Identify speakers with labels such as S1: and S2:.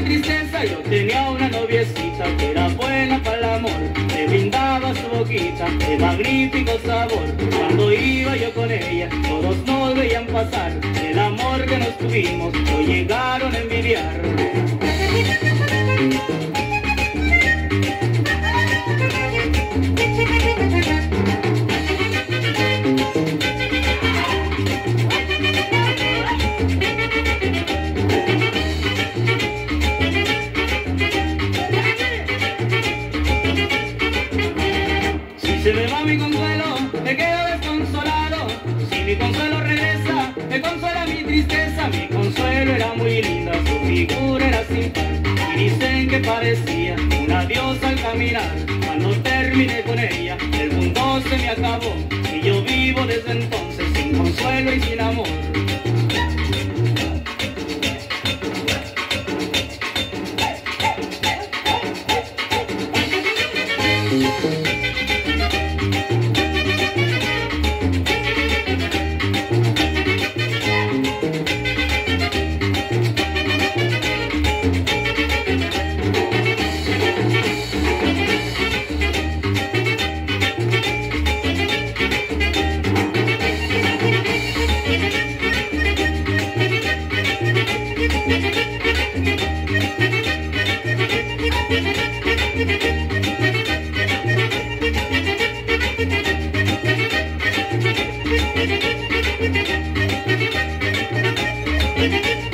S1: tristeza yo tenía una noviecita que era buena para el amor, me brindaba su boquita de magnífico sabor. Cuando iba yo con ella, todos nos veían pasar, el amor que nos tuvimos lo llegaron a envidiar. Si se me va mi consuelo, me quedo desconsolado. Si mi consuelo regresa, me consuela mi tristeza. Mi consuelo era muy linda, su figura era sin par, y dicen que parecía una diosa al caminar. Cuando terminé con ella, el mundo se me acabó, y yo vivo desde entonces sin consuelo y sin amor. Thank you.